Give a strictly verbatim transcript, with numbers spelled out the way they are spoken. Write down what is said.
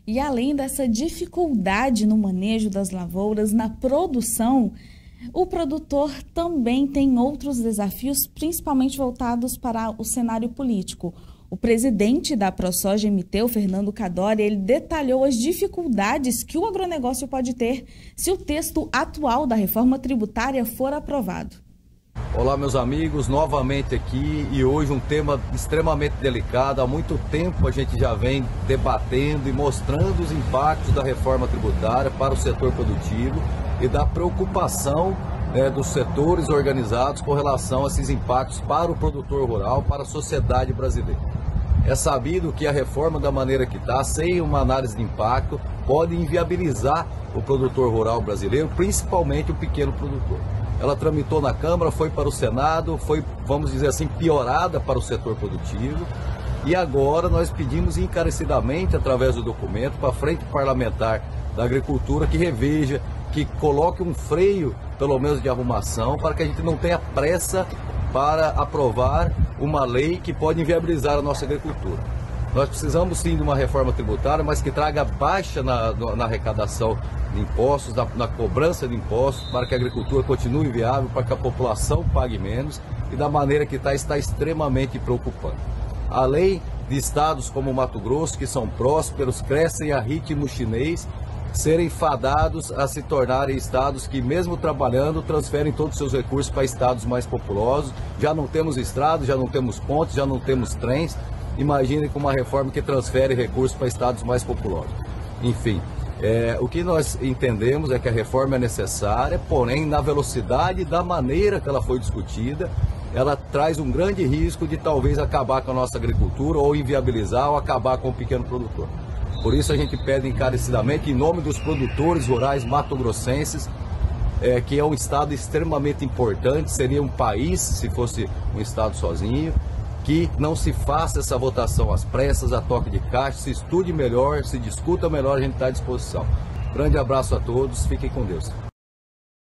E além dessa dificuldade no manejo das lavouras, na produção, o produtor também tem outros desafios, principalmente voltados para o cenário político. O presidente da ProSoja M T, o Fernando Cadore, ele detalhou as dificuldades que o agronegócio pode ter se o texto atual da reforma tributária for aprovado. Olá, meus amigos, novamente aqui e hoje um tema extremamente delicado. Há muito tempo a gente já vem debatendo e mostrando os impactos da reforma tributária para o setor produtivo e da preocupação né, dos setores organizados com relação a esses impactos para o produtor rural, para a sociedade brasileira. É sabido que a reforma da maneira que está, sem uma análise de impacto, pode inviabilizar o produtor rural brasileiro, principalmente o pequeno produtor. Ela tramitou na Câmara, foi para o Senado, foi, vamos dizer assim, piorada para o setor produtivo. E agora nós pedimos encarecidamente, através do documento, para a Frente Parlamentar da Agricultura, que reveja, que coloque um freio, pelo menos de arrumação, para que a gente não tenha pressa para aprovar uma lei que pode inviabilizar a nossa agricultura. Nós precisamos sim de uma reforma tributária, mas que traga baixa na, na arrecadação de impostos, na, na cobrança de impostos, para que a agricultura continue viável, para que a população pague menos e da maneira que está, está extremamente preocupante. Além de estados como Mato Grosso, que são prósperos, crescem a ritmo chinês, serem fadados a se tornarem estados que, mesmo trabalhando, transferem todos os seus recursos para estados mais populosos. Já não temos estradas, já não temos pontes, já não temos trens. Imaginem com uma reforma que transfere recursos para estados mais populosos. Enfim, é, o que nós entendemos é que a reforma é necessária, porém, na velocidade e da maneira que ela foi discutida, ela traz um grande risco de talvez acabar com a nossa agricultura ou inviabilizar ou acabar com o pequeno produtor. Por isso a gente pede encarecidamente, em nome dos produtores rurais mato-grossenses, é, que é um estado extremamente importante, seria um país se fosse um estado sozinho, que não se faça essa votação às pressas, a toque de caixa, se estude melhor, se discuta melhor, a gente está à disposição. Grande abraço a todos, fiquem com Deus.